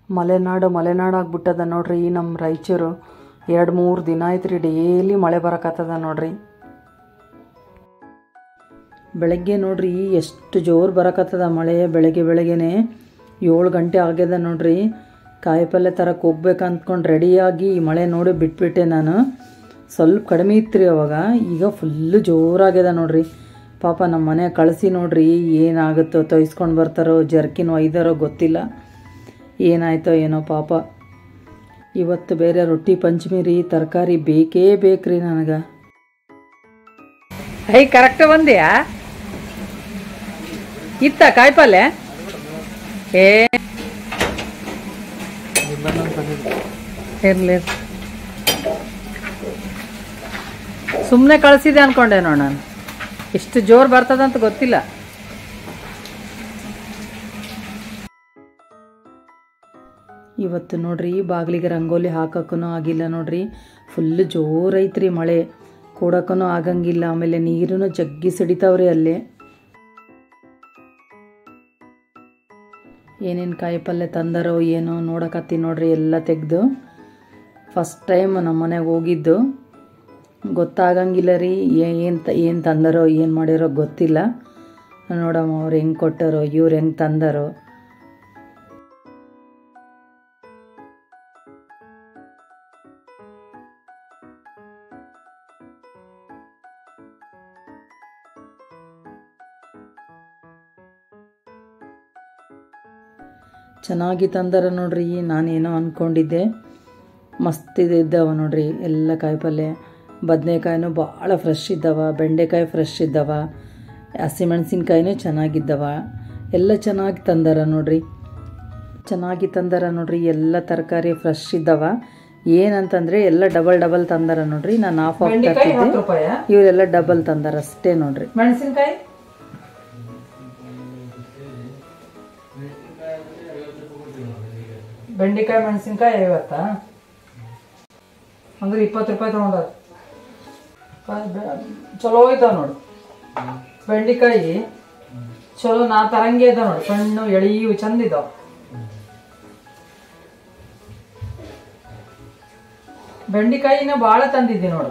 ಮಲೆನಾಡು ಆಗ್ಬಿಟ್ಟದ ನೋಡ್ರಿ ನಮ್ಮ ರಾಯಚೂರು. 2-3 ದಿನ ಆಯ್ತು ರೀ ಡೈಲಿ ಮಳೆ ಬರಕತ್ತದ ನೋಡ್ರಿ. ಬೆಳಗ್ಗೆ ನೋಡ್ರಿ ಎಷ್ಟು ಜೋರು ಬರಕತ್ತದ ಮಳೆ. ಬೆಳಗ್ಗೆನೆ 7 ಗಂಟೆ ಆಗ್ಯದ ನೋಡ್ರಿ. ಕಾಯಿಪಲ್ಲೆ ತರಕ್ಕೆ ಹೋಗ್ಬೇಕು ಅಂದ್ಕೊಂಡು ರೆಡಿಯಾಗಿ ಈ ಮಳೆ ನೋಡಿ ಬಿಟ್ಬಿಟ್ಟೆ ನಾನು. ಸ್ವಲ್ಪ ಕಡಿಮೆ ಇತ್ತು ರೀ ಅವಾಗ, ಈಗ ಫುಲ್ಲು ಜೋರಾಗ್ಯದ ನೋಡ್ರಿ. ಪಾಪ ನಮ್ಮ ಮನೆ ಕಳಿಸಿ ನೋಡ್ರಿ ಏನಾಗುತ್ತೋ, ತೊಯ್ಸ್ಕೊಂಡು ಬರ್ತಾರೋ, ಜರ್ಕಿನ್ ಒಯ್ದಾರೋ ಗೊತ್ತಿಲ್ಲ, ಏನಾಯ್ತೋ ಏನೋ ಪಾಪ. ಇವತ್ತು ಬೇರೆ ರೊಟ್ಟಿ ಪಂಚಮಿ ರೀ, ತರಕಾರಿ ಬೇಕೇ ಬೇಕ್ರಿ ನನಗೆ. ಕರೆಕ್ಟ್ ಬಂದ್ಯಾ? ಇತ್ತ ಕಾಯಿಪಲ್ಲೆ ಇರ್ಲಿ, ಸುಮ್ಮನೆ ಕಳಿಸಿದೆ ಅನ್ಕೊಂಡೆ ನೋಡ ನಾನು. ಎಷ್ಟು ಜೋರು ಬರ್ತದಂತ ಗೊತ್ತಿಲ್ಲ. ಇವತ್ತು ನೋಡ್ರಿ ಬಾಗಿಲಿಗೆ ರಂಗೋಲಿ ಹಾಕಕ್ಕೂ ಆಗಿಲ್ಲ ನೋಡ್ರಿ. ಫುಲ್ ಜೋರೈತ್ರಿ ಮಳೆ, ಕೂಡಕ್ಕೂ ಆಗಂಗಿಲ್ಲ. ಆಮೇಲೆ ನೀರೂ ಜಗ್ಗಿ ಸಿಡಿತಾವ್ರಿ ಅಲ್ಲೇ. ಏನೇನು ಕಾಯಿ ಪಲ್ಯ ತಂದಾರೋ ಏನೋ ನೋಡಕತ್ತಿ ನೋಡ್ರಿ ಎಲ್ಲ ತೆಗೆದು. ಫಸ್ಟ್ ಟೈಮ್ ನಮ್ಮ ಮನೆಗೆ ಹೋಗಿದ್ದು, ಗೊತ್ತಾಗಂಗಿಲ್ಲ ರೀ ಏನು ತಂದಾರೋ ಏನು ಮಾಡಿರೋ ಗೊತ್ತಿಲ್ಲ. ನೋಡಮ್ಮ ಅವ್ರು ಹೆಂಗೆ ಕೊಟ್ಟಾರೋ, ಇವ್ರು ಹೆಂಗೆ ತಂದಾರೋ. ಚೆನ್ನಾಗಿ ತಂದಾರ ನೋಡ್ರಿ. ನಾನೇನೋ ಅಂದ್ಕೊಂಡಿದ್ದೆ, ಮಸ್ತ್ ಇದ್ದಾವ ನೋಡ್ರಿ ಎಲ್ಲ ಕಾಯಿಪಲ್ಯ. ಬದನೆಕಾಯಿನೂ ಭಾಳ ಫ್ರೆಶ್ ಇದ್ದಾವ, ಬೆಂಡೆಕಾಯಿ ಫ್ರೆಶ್ ಇದ್ದಾವ, ಹಸಿಮೆಣಸಿನ್ಕಾಯಿನೂ ಚೆನ್ನಾಗಿದ್ದಾವ. ಎಲ್ಲ ಚೆನ್ನಾಗಿ ತಂದಾರ ನೋಡ್ರಿ, ಎಲ್ಲ ತರಕಾರಿ ಫ್ರೆಶ್ ಇದ್ದಾವ. ಏನಂತಂದರೆ ಎಲ್ಲ ಡಬಲ್ ತಂದಾರ ನೋಡ್ರಿ. ನಾನು ಹಾಫ್ ತರ್ತಿದ್ದೆ, ಇವರೆಲ್ಲ ಡಬಲ್ ತಂದಾರ ಅಷ್ಟೇ ನೋಡ್ರಿ. ಮೆಣಸಿನ್ಕಾಯಿ ಬೆಂಡೆಕಾಯಿ ಮೆಣಸಿನ್ಕಾಯಿ 50 ಅಂದ್ರೆ 20 ರೂಪಾಯಿ ತೊಗೊಂಡಾರ. ಚಲೋ ಇದ್ದಾವ ನೋಡು ಬೆಂಡೆಕಾಯಿ, ಚಲೋ ನಾ ತರಂಗೆ ಇದ್ದಾವ ನೋಡಿ, ಸಣ್ಣ ಎಳೆಯು ಚಂದ ಇದ್ದಾವ. ಬೆಂಡೆಕಾಯಿನ ಭಾಳ ತಂದಿದ್ದಿ ನೋಡು.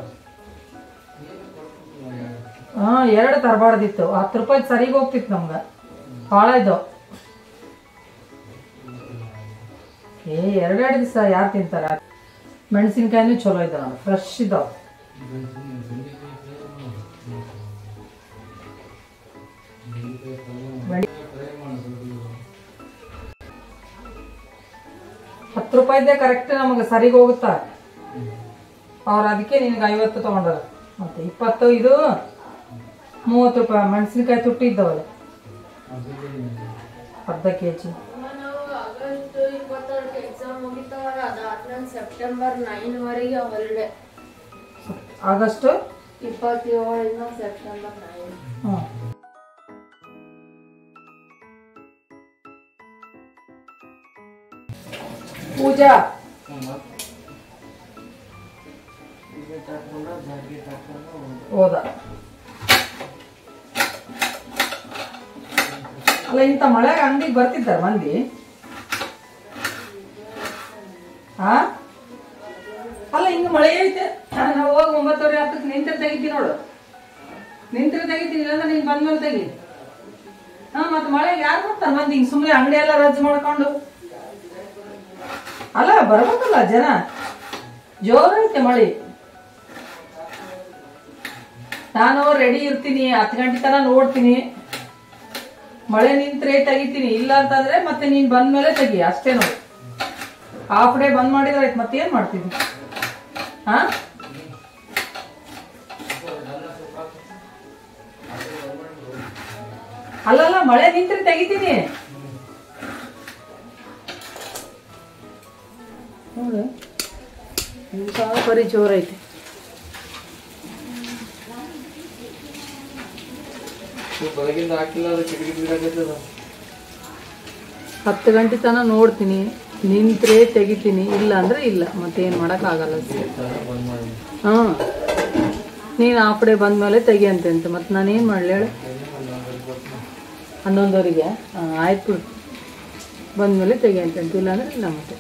2 ತರಬಾರ್ದಿತ್ತು, 10 ರೂಪಾಯಿ ಸರಿಗೆ ಹೋಗ್ತಿತ್ತು ನಮ್ಗೆ. ಭಾಳ ಇದ್ದಾವ. 2 ದಿವಸ ಯಾರು ತಿಂತಾರ? ಮೆಣಸಿನ್ಕಾಯಿನೂ ಚಲೋ ಇದ್ದಾವ ನೋಡಿ, ಫ್ರೆಶ್ ಇದ್ದಾವ. ₹10 ಕರೆಕ್ಟ್ ನಮಗೆ ಸರಿಗೆ ಹೋಗುತ್ತಾ ಅವ್ರು. ಅದಕ್ಕೆ ನಿನಗೆ 50 ತಗೊಂಡಾರ. ಮತ್ತೆ 20 ಇದು 30 ರೂಪಾಯಿ ಮೆಣಸಿನ್ಕಾಯಿ ತುಟ್ಟಿ ಇದ್ದಾವಲ್ಲ, ಅರ್ಧ kg. ಸೆಪ್ಟೆಂಬರ್ 9 ವರೆಗೆ ಹಾಲಿಡೇ. August 27 September 9. ಪೂಜಾ ಹೋದ ಅಲ್ಲ. ಇಂಥ ಮಳೆಗ ಅಂಗಡಿಗೆ ಬರ್ತಿದ್ದಾರ ಮಂದಿ? ಅಲ್ಲ ಹಿಂಗ ಮಳೆ ಐತೆ, ನಾವು ಹೋಗಿ 9:10 ನಿಂತ್ರೆ ತೆಗಿತೀನಿ ನೋಡು. ನಿಂತ್ರೆ ತೆಗಿತೀನಿ, ಇಲ್ಲಾಂದ್ರೆ ನೀನ್ ಬಂದ್ಮೇಲೆ ತೆಗಿ. ಮತ್ತೆ ಮಳೆಗೆ ಯಾರು ಬರ್ತಾರ ಮಂದಿ? ಹಿಂಗ್ ಸುಮ್ಮನೆ ಅಂಗಡಿ ಎಲ್ಲ ರಜ್ ಮಾಡ್ಕೊಂಡು. ಅಲ್ಲ ಬರ್ಬೇಕಲ್ಲ ಜನ. ಜೋರ್ ಐತೆ ಮಳೆ. ನಾನು ರೆಡಿ ಇರ್ತೀನಿ, 10 ಗಂಟೆ ತನಕ ನೋಡ್ತೀನಿ. ಮಳೆ ನಿಂತ್ರೆ ತೆಗಿತೀನಿ, ಇಲ್ಲ ಅಂತಂದ್ರೆ ಮತ್ತೆ ನೀನ್ ಬಂದ್ಮೇಲೆ ತೆಗಿ ಅಷ್ಟೇ ನೋಡಿ. ಹಾಫ್ ಡೇ ಬಂದ್ ಮಾಡಿದ್ರೆ ಆಯ್ತು, ಮತ್ತೇನ್ ಮಾಡ್ತೀವಿ? ಅಲ್ಲಲ್ಲ ಮಳೆ ನಿಂತ್ರೆ ತೆಗಿತೀನಿ ನೋಡು. ಬರೀ ಜೋರೈತೆ. ಬೆಳಗಿಂದ ಹಾಕಿಲ್ಲ, 10 ಗಂಟೆ ತನಕ ನೋಡ್ತೀನಿ, ನಿಂತ್ರೆ ತೆಗಿತೀನಿ, ಇಲ್ಲ ಅಂದ್ರೆ ಇಲ್ಲ, ಮತ್ತೇನು ಮಾಡೋಕ್ಕಾಗಲ್ಲ. ನೀನು ಹಾಫ್ ಡೇ ಬಂದ್ಮೇಲೆ ತೆಗಿ ಅಂತ ಮತ್ತೆ ನಾನೇನು ಮಾಡಲಿ ಹೇಳು? 11 ಆಯ್ತು. ಬಂದಮೇಲೆ ತೆಗಿ ಅಂತಂತ, ಇಲ್ಲ ಅಂದರೆ ಇಲ್ಲ. ಮತ್ತೆ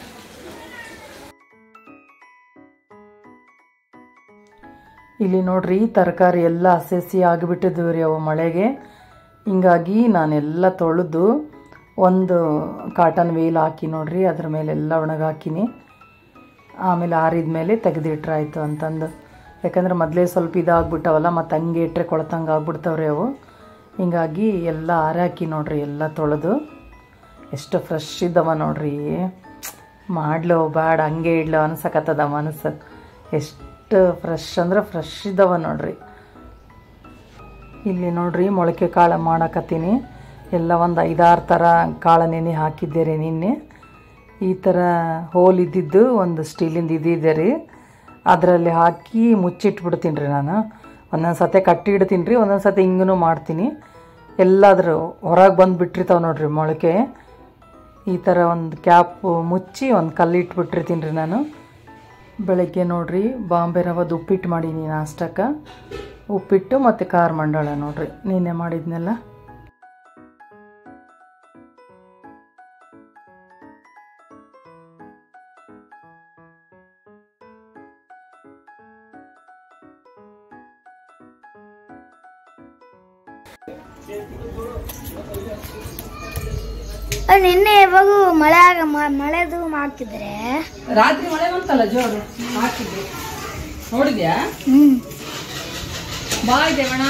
ಇಲ್ಲಿ ನೋಡ್ರಿ ತರಕಾರಿ ಎಲ್ಲ ಹಸಿ ಆಗಿಬಿಟ್ಟಿದ್ವು ರೀ ಅವು ಮಳೆಗೆ. ಹಿಂಗಾಗಿ ನಾನೆಲ್ಲ ತೊಳೆದು ಒಂದು ಕಾಟನ್ ವೇಲ್ ಹಾಕಿ ನೋಡ್ರಿ ಅದ್ರ ಮೇಲೆಲ್ಲ ಒಣಗಾಕಿನಿ. ಆಮೇಲೆ ಆರಿದ ಮೇಲೆ ತೆಗೆದಿಟ್ರಾಯ್ತು ಅಂತಂದು. ಯಾಕಂದ್ರೆ ಮೊದಲೇ ಸ್ವಲ್ಪ ಇದಾಗ್ಬಿಟ್ಟವಲ್ಲ, ಮತ್ತು ಹಂಗೆ ಇಟ್ಟರೆ ಕೊಳತಂಗೆ ಆಗ್ಬಿಡ್ತಾವ್ರಿ ಅವು. ಹಿಂಗಾಗಿ ಎಲ್ಲ ಆರಾಕಿ ನೋಡ್ರಿ ಎಲ್ಲ ತೊಳೆದು. ಎಷ್ಟು ಫ್ರೆಶ್ ಇದ್ದವ ನೋಡ್ರಿ. ಮಾಡ್ಲೋ ಬೇಡ ಹಂಗೆ ಇಡ್ಲೋ ಅನ್ಸಕತ್ತದ ಮನಸ್ಸು. ಎಷ್ಟು ಫ್ರೆಶ್ ಅಂದ್ರೆ ಫ್ರೆಶ್ ಇದ್ದವ ನೋಡ್ರಿ. ಇಲ್ಲಿ ನೋಡ್ರಿ ಮೊಳಕೆ ಕಾಳು ಮಾಡಕತ್ತೀನಿ. ಎಲ್ಲ ಒಂದು 5-6 ಥರ ಕಾಳು ನೆನೆ ಹಾಕಿದ್ದೆ ರೀ ನಿನ್ನೆ. ಈ ಥರ ಹೋಲ್ ಇದ್ದಿದ್ದು ಒಂದು ಸ್ಟೀಲಿಂದ ಇದಿದೆ ರೀ, ಅದರಲ್ಲಿ ಹಾಕಿ ಮುಚ್ಚಿಟ್ಬಿಡ್ತೀನಿ ರೀ ನಾನು. ಒಂದೊಂದು ಸತಿ ಕಟ್ಟಿ ಇಡ್ತೀನಿ ರೀ, ಒಂದೊಂದು ಸತಿ ಹಿಂಗೂ ಮಾಡ್ತೀನಿ. ಎಲ್ಲಾದರೂ ಹೊರಗೆ ಬಂದು ಬಿಟ್ಟಿರ್ತಾವೆ ನೋಡ್ರಿ ಮೊಳಕೆ. ಈ ಥರ ಒಂದು ಕ್ಯಾಪ್ ಮುಚ್ಚಿ ಒಂದು ಕಲ್ಲು ಇಟ್ಬಿಟ್ಟಿರ್ತೀನಿ ರೀ ನಾನು. ಬೆಳಗ್ಗೆ ನೋಡ್ರಿ ಬಾಂಬೆ ರವದ ಉಪ್ಪಿಟ್ಟು ಮಾಡೀನಿ ನಾಷ್ಟಕ್ಕೆ. ಉಪ್ಪಿಟ್ಟು ಮತ್ತು ಖಾರ ಮಂಡಾಳ ನೋಡ್ರಿ ನಿನ್ನೆ ಮಾಡಿದ್ನೆಲ್ಲ. ನಿನ್ನೆ ಯಾವಾಗ ಮಳೆದು ಮಾಡ್ತಿದ್ರೆ ರಾತ್ರಿ ಮಳೆ ಬಂತಲ್ಲ ಜೋರು ಹಾಕಿದ್ವಿ, ನೋಡಿದ್ಯಾ? ಬಾಯ್ ದೇವಣ್ಣ.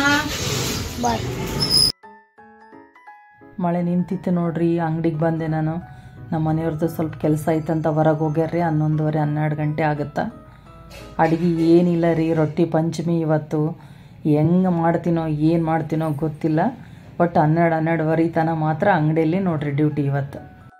ಮಳೆ ನಿಂತಿತ್ತು ನೋಡ್ರಿ. ಅಂಗಡಿಗೆ ಬಂದೆ ನಾನು. ನಮ್ಮ ಮನೆಯವ್ರದ್ದು ಸ್ವಲ್ಪ ಕೆಲಸ ಐತಂತ ಹೊರಗೆ ಹೋಗ್ಯಾರ್ರಿ. 11:30-12 ಗಂಟೆ ಆಗುತ್ತಾ. ಅಡುಗೆ ಏನಿಲ್ಲ ರೀ, ರೊಟ್ಟಿ ಪಂಚಮಿ ಇವತ್ತು. ಹೆಂಗೆ ಮಾಡ್ತೀನೋ ಏನು ಮಾಡ್ತೀನೋ ಗೊತ್ತಿಲ್ಲ. ಒಟ್ಟು 12-12:30 ತನಕ ಮಾತ್ರ ಅಂಗಡಿಯಲ್ಲಿ ನೋಡ್ರಿ ಡ್ಯೂಟಿ ಇವತ್ತು.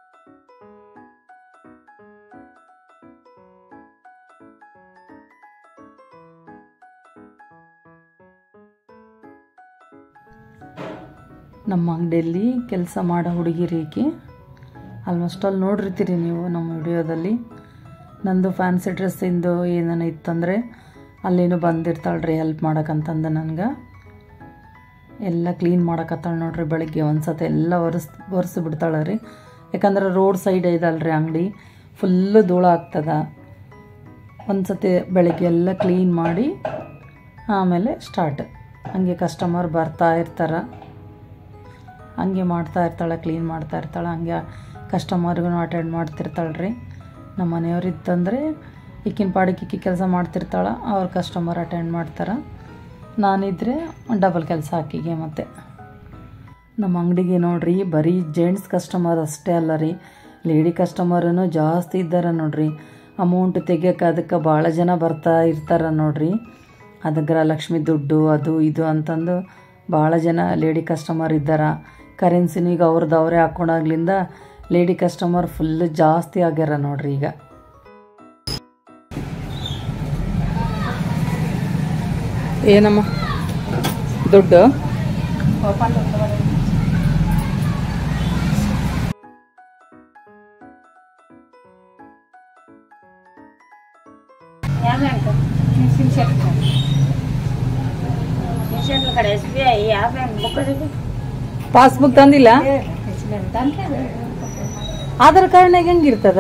ನಮ್ಮ ಅಂಗಡಿಯಲ್ಲಿ ಕೆಲಸ ಮಾಡೋ ಹುಡುಗಿರೀಕಿ ಆಲ್ಮೋಸ್ಟ್ ಅಲ್ಲಿ ನೋಡಿರ್ತೀರಿ ನೀವು ನಮ್ಮ ವಿಡಿಯೋದಲ್ಲಿ. ನಂದು ಫ್ಯಾನ್ಸಿ ಡ್ರೆಸ್ಸಿಂದು ಏನೇನು ಇತ್ತಂದರೆ ಅಲ್ಲೇನು ಬಂದಿರ್ತಾಳ್ರಿ ಹೆಲ್ಪ್ ಮಾಡೋಕ್ಕಂತಂದು. ನನಗೆ ಎಲ್ಲ ಕ್ಲೀನ್ ಮಾಡೋಕತ್ತಾಳೆ ನೋಡ್ರಿ. ಬೆಳಗ್ಗೆ ಒಂದು ಸತಿ ಎಲ್ಲ ಒರೆಸಿ ಬಿಡ್ತಾಳೆ ರೀ. ಯಾಕಂದ್ರೆ ರೋಡ್ ಸೈಡ್ ಇದಲ್ರಿ ಅಂಗಡಿ, ಫುಲ್ಲು ಧೂಳು ಆಗ್ತದೆ. ಒಂದು ಸತಿ ಬೆಳಗ್ಗೆ ಎಲ್ಲ ಕ್ಲೀನ್ ಮಾಡಿ ಆಮೇಲೆ ಸ್ಟಾರ್ಟ್. ಹಂಗೆ ಕಸ್ಟಮರ್ ಬರ್ತಾ ಇರ್ತಾರೆ, ಹಂಗೆ ಮಾಡ್ತಾ ಇರ್ತಾಳೆ, ಕ್ಲೀನ್ ಮಾಡ್ತಾ ಇರ್ತಾಳೆ. ಹಂಗೆ ಕಸ್ಟಮರ್ಗೂ ಅಟೆಂಡ್ ಮಾಡ್ತಿರ್ತಾಳೆ ರೀ. ನಮ್ಮ ಮನೆಯವ್ರು ಇತ್ತಂದರೆ ಈಕಿನ ಪಾಡಿಗೆ ಈಕಿ ಕೆಲಸ ಮಾಡ್ತಿರ್ತಾಳೆ, ಅವ್ರ ಕಸ್ಟಮರ್ ಅಟೆಂಡ್ ಮಾಡ್ತಾರೆ. ನಾನಿದ್ರೆ ಡಬಲ್ ಕೆಲಸ ಆಕಿಗೆ. ಮತ್ತು ನಮ್ಮ ಅಂಗಡಿಗೆ ನೋಡ್ರಿ ಬರೀ ಜೆಂಟ್ಸ್ ಕಸ್ಟಮರ್ ಅಷ್ಟೇ ಅಲ್ಲ ರೀ, ಲೇಡಿ ಕಸ್ಟಮರೂ ಜಾಸ್ತಿ ಇದ್ದಾರೆ ನೋಡ್ರಿ. ಅಮೌಂಟ್ ತೆಗಿಯೋಕೆ ಅದಕ್ಕೆ ಭಾಳ ಜನ ಬರ್ತಾ ಇರ್ತಾರೆ ನೋಡ್ರಿ. ಅದು ಗೃಹಲಕ್ಷ್ಮಿ ದುಡ್ಡು ಅದು ಇದು ಅಂತಂದು ಭಾಳ ಜನ ಲೇಡಿ ಕಸ್ಟಮರ್ ಇದ್ದಾರೆ. ಕರೆನ್ಸಿನೀಗ ಅವ್ರದ್ದು ಅವರೇ ಹಾಕ್ಕೊಂಡಾಗ್ಲಿಂದ ಲೇಡಿ ಕಸ್ಟಮರ್ ಫುಲ್ಲು ಜಾಸ್ತಿ ಆಗ್ಯಾರ ನೋಡ್ರಿ ಈಗ. ಏನಮ್ಮ ದುಡ್ಡು ಪಾಸ್ಬುಕ್ ತಂದಿಲ್ಲ? ಆಧಾರ್ ಕಾರ್ಡ್ನಾಗ ಹೆಂಗಿರ್ತದ?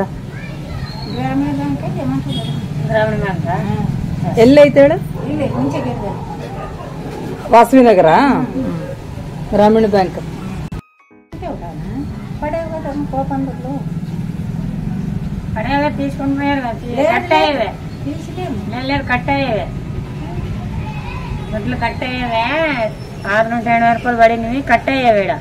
ಎಲ್ಲೈತೆ ಹೇಳು? ವಾಸವಿ ನಗರ ಗ್ರಾಮೀಣ ಬ್ಯಾಂಕ್. మొదలు కట్టయ్యేవే 670 రూపాయలు పడినవి కట్టయ్యేవేడ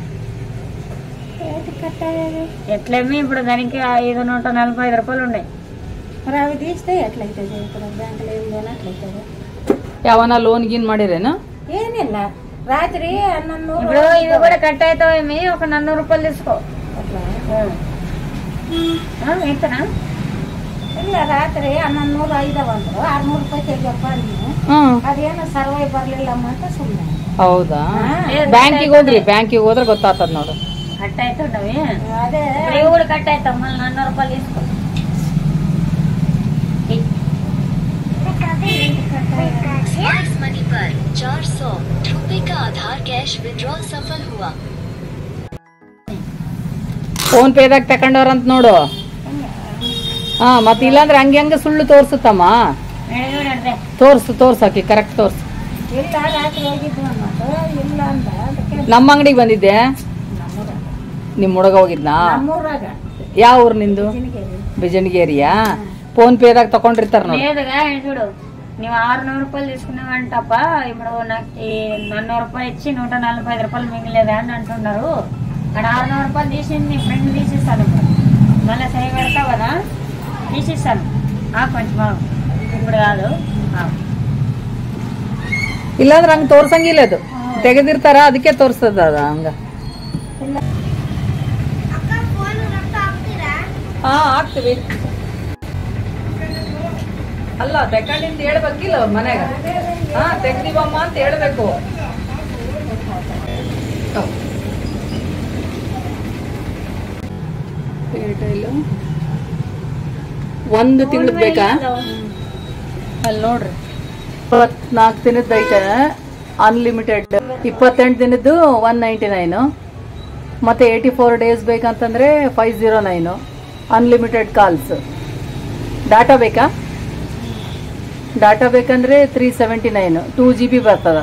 ఎట్లేమి ఇప్పుడు దానికి 545 రూపాయలు ఉన్నాయి. మరి అవి తీస్తే ఎట్లయితుంది? ఇప్పుడు బ్యాంకులో ఏం లేనట్లయితుంది. ಯಾವನ ಲೋನ್ ಗೀನ್ ಮಾಡಿರೇನ? ఏనిల్ల రాత్రి 1100 ఇప్పుడు ఇవి కూడా కట్ అవుతావేమి, ఒక 400 రూపాయలు తీసుకో. ఎంతనా? ಇಲ್ಲ ರಾತ್ರಿ 1100 500 600 ರೂಪಾಯಿ ತೆಗಿಯಪ್ಪ ನೀನು. ಅದೇನು ಸರ್ವೈ ಬರ್ಲಿಲ್ಲಮ್ಮ ಅಂತ ಸುಮ್ಮನೆ. ಹೌದಾ? ಬ್ಯಾಂಕಿಗೆ ಹೋಗ್ರಿ, ಬ್ಯಾಂಕಿಗೆ ಹೋದ್ರೆ ಗೊತ್ತಾಗ್ತದ ನೋಡು. ಕಟ್ ಆಯ್ತವೆ. ಅದೇ ಇವು ಕೂಡ ಕಟ್ ಆಯ್ತಾವ. 400 ರೂಪಾಯಿ తీసుకో. मनी पर 400 रुपए का आधार कैश विड्रॉल सफल हुआ. ಫೋನ್ ಪೇದಾಗ ತಕೊಂಡವ್ರಂತ ನೋಡು. ಹಾ ಮತ್ತೆ ಇಲ್ಲಾಂದ್ರೆ ಹಂಗೆ ಸುಳ್ಳು ತೋರ್ಸುತ್ತಮ್ಮ. ತೋರ್ಸಾಕಿ ಕರೆಕ್ಟ್ ತೋರ್ಸು. ಇಲ್ಲ ರಾತ್ರಿ ಹೋಗಿದ್ವಿ ಅನ್ನೋದು ಇಲ್ಲ ಅಂತ ಅದಕ್ಕೆ ನಮ್ಮ ಅಂಗಡಿಗೆ ಬಂದಿದ್ದೆ. ನಿಮ್ ಹುಡುಗ ಹೋಗಿದ್ನಾ? ನಮ್ಮೂರಾಗ ಯಾವ ಊರು ನಿಂದು? ಬಿಜನಗೇರಿಯಾ? ಫೋನ್ ಪೇದಾಗ ತಕೊಂಡಿರ್ತಾರ ನೋಡಿ. ನೀವು 600 రూపాయలు తీసుకున్నామంటప్ప ఇప్పుడు నాకు 400 రూపాయలు ఇచ్చి 145 రూపాయలు మిగిలేదా అని అంటున్నారు. అక్కడ 600 రూపాయలు తీసింది నీ ఫ్రెండ్ తీసిస్తాను. ఇప్పుడు మళ్ళీ సరి పెడతావు కదా, తీసిస్తాను. కొంచెం ఇప్పుడు కాదు. ಇಲ್ಲಾಂದ್ರೆ ಹಂಗ ತೋರ್ಸಂಗಿಲ್ಲ, ಅದು ತೆಗೆದಿರ್ತಾರ ಅದಕ್ಕೆ ತೋರ್ಸ್ತದ ಅದ ಹಂಗ. ಹಾ ಹಾಕ್ತಿವಿ. ಅಲ್ಲ ತಕೊಂಡಿಂದ ಹೇಳ್ಬೇಕಿಲ್ಲ ಅವ್ರ ಮನೆಗ. ಹಾ ತೆಗ್ದಿವಮ್ಮ ಅಂತ ಹೇಳ್ಬೇಕು. ಏರ್ಟೆಲ್ 1 ತಿಂಗಳು ಬೇಕಾ? ಅಲ್ಲಿ ನೋಡ್ರಿ 24 ದಿನದ ಐತೆ ಅನ್ಲಿಮಿಟೆಡ್. 28 ದಿನದ್ದು 199. ಮತ್ತೆ 84 ಡೇಸ್ ಬೇಕಂತಂದ್ರೆ 509 ಅನ್ಲಿಮಿಟೆಡ್ ಕಾಲ್ಸ್. ಡಾಟಾ ಬೇಕಾ? ಡಾಟಾ ಬೇಕಂದ್ರೆ 379 2 GB ಬರ್ತದ.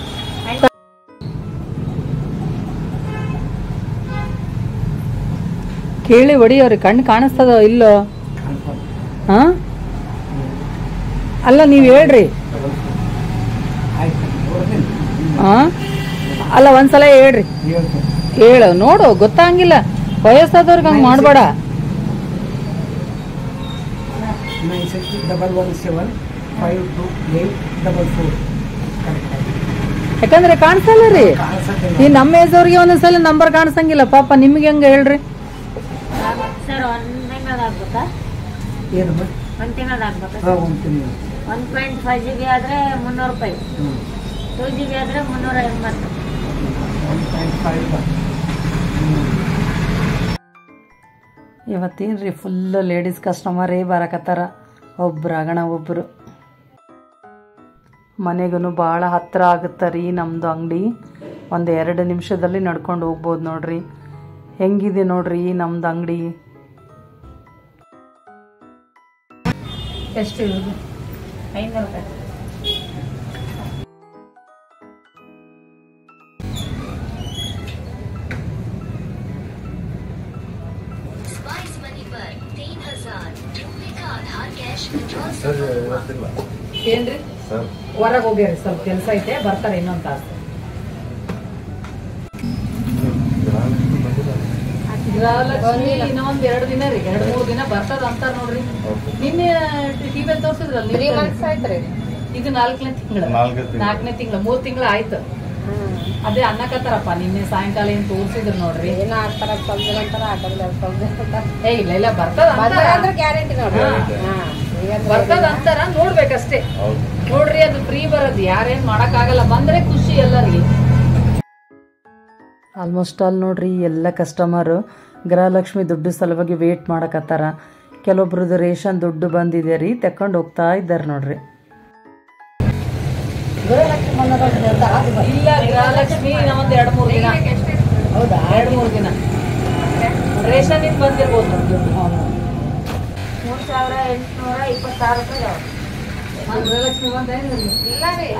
ಕೇಳಿ ಹೊಡಿಯವ್ರಿ, ಕಣ್ಣು ಕಾಣಿಸ್ತದ ಇಲ್ಲೋ? ಹಾ ಅಲ್ಲ ನೀವ್ ಹೇಳ್ರಿ. ಹಾ ಅಲ್ಲ ಒಂದ್ಸಲ ಹೇಳ್ರಿ, ಹೇಳು ನೋಡು, ಗೊತ್ತಾಗಿಲ್ಲ. ವಯಸ್ಸಾದವ್ರಿಗೆ ಹಂಗ ಮಾಡ್ಬೇಡ. 9611752844. ಯಾಕಂದ್ರೆ ಕಾಣಿಸಲ್ಲ ರೀ. ಈ ನಮ್ಮ ಏಜ್ ಅವ್ರಿಗೆ ಒಂದೊಂದ್ಸಲ ನಂಬರ್ ಕಾಣಿಸಂಗಿಲ್ಲ ಪಾಪ. ನಿಮ್ಗೆ ಹೆಂಗ ಹೇಳ್ರಿ? ಸರ್ 1 ತಿಂಗಳಾಗ್ಬೇಕಾ? ಏನಮ್ಮ? 1 ತಿಂಗಳಾಗ್ಬೇಕಾ? 1.5 GB ಆದ್ರೆ 300 ರೂಪಾಯಿ, 2 GB ಆದ್ರೆ 380. ಇವತ್ತೇನ್ರಿ ಫುಲ್ ಲೇಡೀಸ್ ಕಸ್ಟಮರೇ ಬರಕತ್ತಾರ. ಒಬ್ರಾಗಣ ಒಬ್ರು. ಮನೆಗೂ ಭಾಳ ಹತ್ತಿರ ಆಗುತ್ತೆ ರೀ ನಮ್ಮದು ಅಂಗಡಿ. 1-2 ನಿಮಿಷದಲ್ಲಿ ನಡ್ಕೊಂಡು ಹೋಗ್ಬೋದು ನೋಡ್ರಿ. ಹೆಂಗಿದೆ ನೋಡ್ರಿ ನಮ್ದು ಅಂಗಡಿ. ಎಷ್ಟು 500 ರೂಪಾಯಿ. ಏನ್ರಿ ಹೊರಗೆ ಹೋಗ್ಯಾರಿ, ಸ್ವಲ್ಪ ಕೆಲಸ ಐತೆ, ಬರ್ತಾರೆ ಇನ್ನೊಂದು ತಾಸು. ಗೃಹಲಕ್ಷ್ಮಿ ಇನ್ನೊಂದ್ 2 ದಿನ ರೀ, 2-3 ದಿನ ಬರ್ತದ ಅಂತ ನೋಡ್ರಿ. ನಿನ್ನೆ ಟಿವಿ ತೋರ್ಸಿದ್ರಲ್ಲ, 3 months ಆಯ್ತ್ರಿ. ಇದು 4ನೇ ತಿಂಗಳು, 4ನೇ ತಿಂಗಳು, 3 ತಿಂಗಳು ಆಯ್ತು. ಅದೇ ಅನ್ನಕತ್ತಾರಪ್ಪ. ನಿನ್ನೆ ಸಾಯಂಕಾಲ ಏನ್ ತೋರ್ಸಿದ್ರು ನೋಡ್ರಿ. ಏನೋ ಆಗ್ತಾರ ಸ್ವಲ್ಪ ದಿನ ಅಂತಾರ, ಏ ಇಲ್ಲ ಬರ್ತದ ಗ್ಯಾರಂಟಿ ನೋಡ್ರಿ. ಬರ್ತದ ಅಂತಾರ, ನೋಡ್ಬೇಕಷ್ಟೇ. ನೋಡ್ರಿ ಅದು ಫ್ರೀ ಬರೋದು, ಯಾರೇನ್ ಮಾಡಕ್ ಆಗಲ್ಲ. ಬಂದ್ರೆ ಖುಷಿ ಎಲ್ಲರಿಗೆ. ಆಲ್ಮೋಸ್ಟ್ ಆಲ್ ನೋಡ್ರಿ ಎಲ್ಲ ಕಸ್ಟಮರ್ ಗೃಹಲಕ್ಷ್ಮಿ ದುಡ್ಡು ಸಲುವಾಗಿ ವೇಟ್ ಮಾಡಕತ್ತಾರ. ಕೆಲವೊಬ್ರದ್ದು ರೇಷನ್ ದುಡ್ಡು ಬಂದಿದೆ ರೀ, ತಕೊಂಡು ಹೋಗ್ತಾ ಇದ್ದಾರೆ ನೋಡ್ರಿ. ಇಲ್ಲ ಗೃಹಲಕ್ಷ್ಮಿ ಇನ್ನೊಂದು 2-3 ದಿನ. ಹೌದಾ? 2-3 ದಿನ ರೇಷನ್ ಇಂದ ಬಂದಿರ್ಬೋದು ದುಡ್ಡು. 3826 ರೂಪಾಯಿ. ಗೃಹಲಕ್ಷ್ಮಿ ಬಂದ ಇಲ್ಲ ರೀ,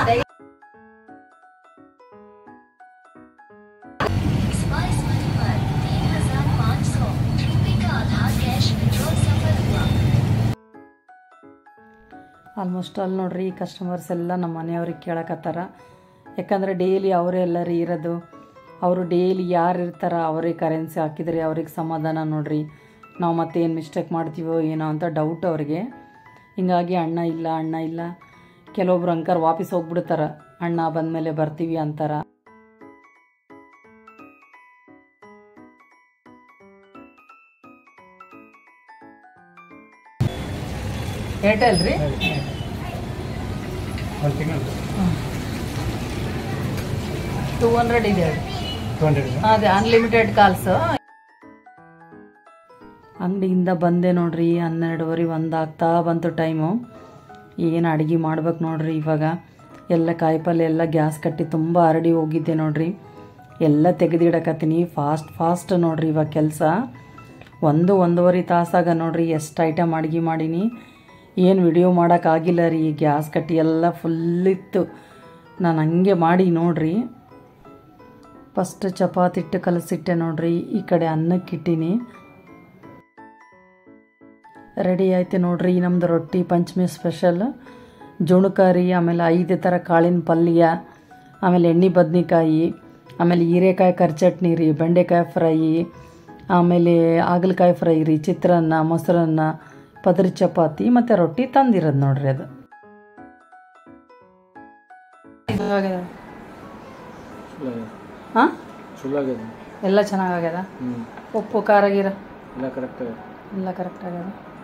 ಆಲ್ಮೋಸ್ಟ್ ಆಲ್ ನೋಡ್ರಿ ಕಸ್ಟಮರ್ಸ್ ಎಲ್ಲ ನಮ್ಮ ಮನೆಯವ್ರಿಗೆ ಕೇಳಕತ್ತಾರ. ಯಾಕಂದರೆ ಡೈಲಿ ಅವರೇ ಎಲ್ಲರೂ ಇರೋದು. ಅವರು ಡೈಲಿ ಯಾರು ಇರ್ತಾರ ಅವರೇ ಕರೆನ್ಸಿ ಹಾಕಿದರೆ ಅವ್ರಿಗೆ ಸಮಾಧಾನ ನೋಡ್ರಿ. ನಾವು ಮತ್ತೆ ಏನು ಮಿಸ್ಟೇಕ್ ಮಾಡ್ತೀವೋ ಏನೋ ಅಂತ ಡೌಟ್ ಅವ್ರಿಗೆ. ಹಿಂಗಾಗಿ ಅಣ್ಣ ಇಲ್ಲ ಕೆಲವೊಬ್ರು ಅಂಕರ್ ವಾಪಸ್ ಹೋಗ್ಬಿಡ್ತಾರ, ಅಣ್ಣ ಬಂದಮೇಲೆ ಬರ್ತೀವಿ ಅಂತಾರ. ಏರ್ಟೆಲ್ ರೀ 200 ಇದೆ. ಅದೇ ಅನ್ಲಿಮಿಟೆಡ್ ಕಾಲ್ಸ್. ಅಂಗಡಿಯಿಂದ ಬಂದೆ ನೋಡ್ರಿ, 12:30 1 ಆಗ್ತಾ ಬಂತು ಟೈಮು. ಏನು ಅಡುಗೆ ಮಾಡ್ಬೇಕು ನೋಡ್ರಿ. ಇವಾಗ ಎಲ್ಲ ಕಾಯಿಪಲ್ಲೆ ಎಲ್ಲ ಗ್ಯಾಸ್ ಕಟ್ಟಿ ತುಂಬ ಹರಡಿ ಹೋಗಿದ್ದೆ ನೋಡ್ರಿ. ಎಲ್ಲ ತೆಗೆದಿಡಕತ್ತೀನಿ ಫಾಸ್ಟ್ ನೋಡ್ರಿ ಇವಾಗ ಕೆಲಸ 1-1.5 ತಾಸಾಗ ನೋಡ್ರಿ ಎಷ್ಟು ಐಟಮ್ ಅಡುಗೆ ಮಾಡೀನಿ. ಏನು ವಿಡಿಯೋ ಮಾಡೋಕ್ಕಾಗಿಲ್ಲ ರೀ, ಗ್ಯಾಸ್ ಕಟ್ಟಿ ಎಲ್ಲ ಫುಲ್ಲಿತ್ತು. ನಾನು ಹಂಗೆ ಮಾಡಿ ನೋಡ್ರಿ. ಫಸ್ಟ್ ಚಪಾತಿ ಹಿಟ್ಟು ಕಲಸಿಟ್ಟೆ ನೋಡ್ರಿ, ಈ ಕಡೆ ಅನ್ನಕ್ಕಿಟ್ಟೀನಿ. ರೆಡಿ ಆಯ್ತು ನೋಡ್ರಿ ನಮ್ಮದು ರೊಟ್ಟಿ ಪಂಚಮಿ ಸ್ಪೆಷಲ್. ಜುಣುಕರಿ, ಆಮೇಲೆ 5 ಥರ ಕಾಳಿನ ಪಲ್ಯ, ಆಮೇಲೆ ಎಣ್ಣೆ ಬದ್ನಿಕಾಯಿ, ಆಮೇಲೆ ಹೀರೆಕಾಯಿ ಕರ್ಚಟ್ನಿ ರೀ, ಬೆಂಡೆಕಾಯಿ ಫ್ರೈ, ಆಮೇಲೆ ಹಾಗಲಕಾಯಿ ಫ್ರೈ ರೀ, ಚಿತ್ರಾನ್ನ, ಮೊಸರನ್ನ, ಪದರಿ ಚಪಾತಿ ಮತ್ತು ರೊಟ್ಟಿ ತಂದಿರೋದು ನೋಡ್ರಿ. ಅದು ಹಾಂ ಎಲ್ಲ ಚೆನ್ನಾಗಾಗ್ಯದ. ಉಪ್ಪು ಖಾರ ಗೀರ ಎಲ್ಲ ಕರೆಕ್ಟ್ ಆಗ್ಯದ.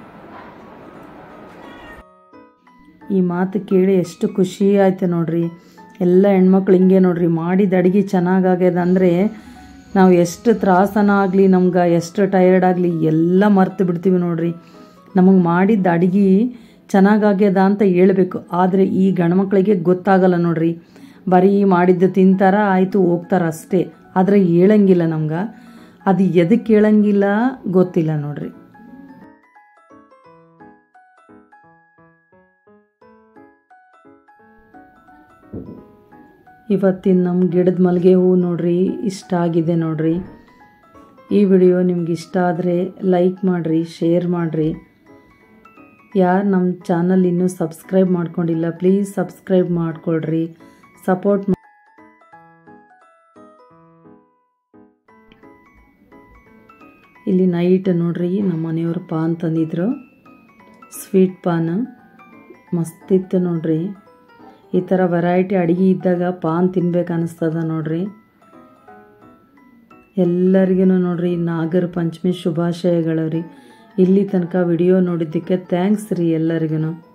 ಈ ಮಾತು ಕೇಳಿ ಎಷ್ಟು ಖುಷಿ ಆಯ್ತು ನೋಡ್ರಿ. ಎಲ್ಲ ಹೆಣ್ಮಕ್ಳು ಹಿಂಗೆ ನೋಡ್ರಿ, ಮಾಡಿದ ಅಡುಗೆ ಚೆನ್ನಾಗಾಗ್ಯದ ಅಂದರೆ ನಾವು ಎಷ್ಟು ತ್ರಾಸನ ಆಗಲಿ, ನಮ್ಗೆ ಎಷ್ಟು ಟಯರ್ಡ್ ಆಗಲಿ ಎಲ್ಲ ಮರ್ತು ಬಿಡ್ತೀವಿ ನೋಡ್ರಿ. ನಮಗೆ ಮಾಡಿದ್ದ ಅಡುಗೆ ಚೆನ್ನಾಗಾಗ್ಯದ ಅಂತ ಹೇಳ್ಬೇಕು. ಆದರೆ ಈ ಗಂಡ್ಮಕ್ಳಿಗೆ ಗೊತ್ತಾಗಲ್ಲ ನೋಡ್ರಿ, ಬರೀ ಮಾಡಿದ್ದು ತಿಂತಾರ ಆಯಿತು ಹೋಗ್ತಾರ ಅಷ್ಟೇ. ಆದರೆ ಹೇಳಂಗಿಲ್ಲ ನಮ್ಗೆ, ಅದು ಎದಕ್ಕೆ ಹೇಳಂಗಿಲ್ಲ ಗೊತ್ತಿಲ್ಲ ನೋಡ್ರಿ. ಇವತ್ತಿನ ನಮ್ಮ ಗಿಡದ ಮಲ್ಲಿಗೆ ಹೂವು ನೋಡ್ರಿ ಇಷ್ಟ ಆಗಿದೆ ನೋಡ್ರಿ. ಈ ವಿಡಿಯೋ ನಿಮ್ಗೆ ಇಷ್ಟ ಆದರೆ ಲೈಕ್ ಮಾಡಿರಿ, ಶೇರ್ ಮಾಡಿರಿ. ಯಾರು ನಮ್ಮ ಚಾನಲ್ ಇನ್ನೂ ಸಬ್ಸ್ಕ್ರೈಬ್ ಮಾಡ್ಕೊಂಡಿಲ್ಲ ಪ್ಲೀಸ್ ಸಬ್ಸ್ಕ್ರೈಬ್ ಮಾಡ್ಕೊಳ್ರಿ, ಸಪೋರ್ಟ್. ಇಲ್ಲಿ ನೈಟ್ ನೋಡ್ರಿ ನಮ್ಮ ಮನೆಯವ್ರು ಪಾನ್ ತಂದಿದ್ರು, ಸ್ವೀಟ್ ಪಾನ್ ಮಸ್ತಿತ್ತು ನೋಡ್ರಿ. ಈ ಥರ ವೆರೈಟಿ ಅಡುಗೆ ಇದ್ದಾಗ ಪಾನ್ ತಿನ್ಬೇಕು ಅನ್ನಿಸ್ತದ ನೋಡ್ರಿ. ಎಲ್ಲರಿಗೂ ನೋಡ್ರಿ ನಾಗರ ಪಂಚಮಿ ಶುಭಾಶಯಗಳು ರೀ. ಇಲ್ಲಿ ತನಕ ವಿಡಿಯೋ ನೋಡಿದ್ದಕ್ಕೆ ಥ್ಯಾಂಕ್ಸ್ ರೀ ಎಲ್ಲರಿಗೂ.